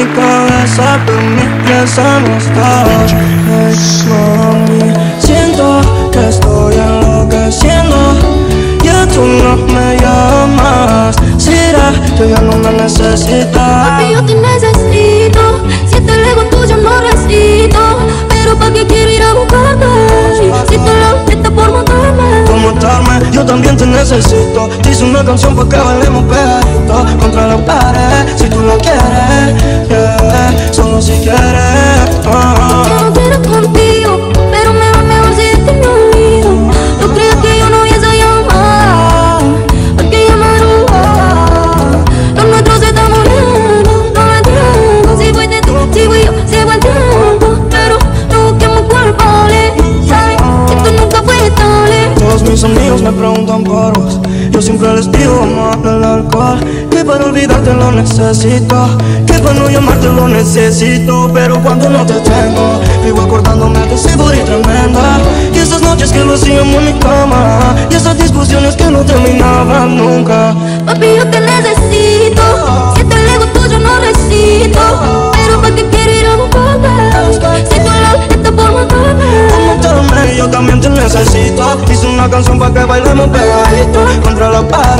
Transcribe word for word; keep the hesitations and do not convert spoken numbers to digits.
mi cabeza, pero mis pies no están. Hey, mami, siento que estoy enloqueciendo. Ya tú no me llamas. ¿Será que ya no me necesitas? Papi, yo te necesito. Si te lejos tuyo no resisto. Pero pa' qué quiero ir a buscarte si tu love está por matarme. Por matarme, yo también te necesito. Te hice una canción pa' que bailemos pegadito contra la pared, si tú lo quieres, yeah, solo si quieres, uh. Yo no quiero contigo, pero me va mejor si te me olvido. ¿Tú crees que yo no hubiese llamado? Porque llamaron, lo nuestro se está muriendo. No me entiendo, si fuiste tú, si fui yo, si fue el tiempo. Pero no busquemos culpables, ¿sabes? Esto nunca fue estable. Todos mis amigos me preguntan por vos. Yo siempre les digo, vamos a el alcohol. Que para olvidarte lo necesito, que para no llamarte lo necesito. Pero cuando no te tengo, vivo acordándome de ese booty tremenda. Y esas noches que lo hacíamos en mi cama, y esas discusiones que no terminaban nunca. Papi, yo te necesito. Si te lejos tuyo no resisto. Pero pa' qué quiero ir a buscarte si tu love está por matarme. Por matarme, yo también te necesito. Hice una canción pa' que bailemos pegadito contra la pared.